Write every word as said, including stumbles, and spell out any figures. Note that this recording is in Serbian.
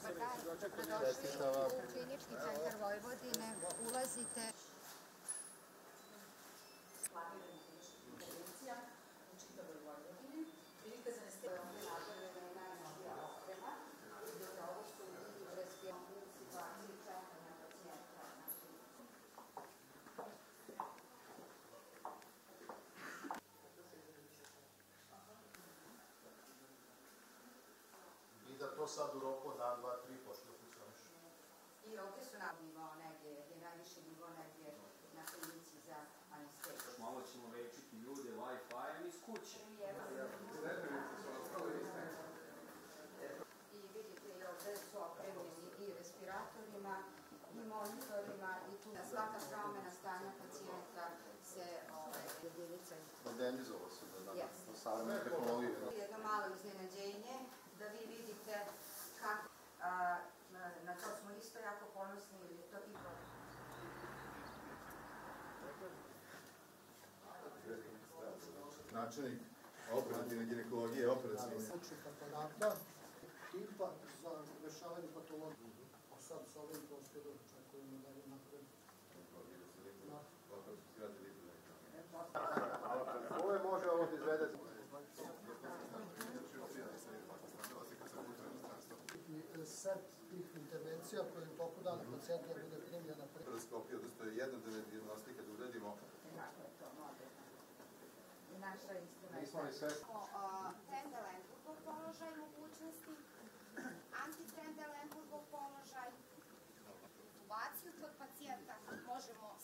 Dobrodošli u Klinički centar Vojvodine. Ulazite. Planirana klinička intervencija u čitavoj Vojvodini. Prikazane ste napravljene najnovija oprema. Vidite, ovo su u respiratornoj situaciji čekanja pacijenta. I da to sad u roku od dan, dva, tri počne da funkcioniše. I ovdje su na nivo negdje, je najviši nivo negdje na klinici za anesteziju. Malo ćemo lečiti ljude Wi-Fi-em iz kuće. I vidite, i ovdje su opremljeni i respiratorima, i monitorima, i tu na svaka promena stanja pacijenta se jedinica Modernizovalo se na savremene tehnologije. Jedno malo iznenađenje, da vi vidite kako, na to smo isto jako ponosni, ili to i to. Načelnik operativne ginekologije, operativne. Slučnik aparata, tipa za rešavanje patologije. A sad sa ovim prostorima očekujemo da je napravimo. Ovo je može ovo da izvede. Set tih intervencija koje je u toku dana pacijenta bude primljena pre... Laparoskopija, odnosno jedna dijagnostika da uradimo. Kako je to moderno? I naša istina je... Nismo li sve... Trendelenburgov položaj mogućnosti, antitrendelenburgov položaj, intubaciju kod pacijenta možemo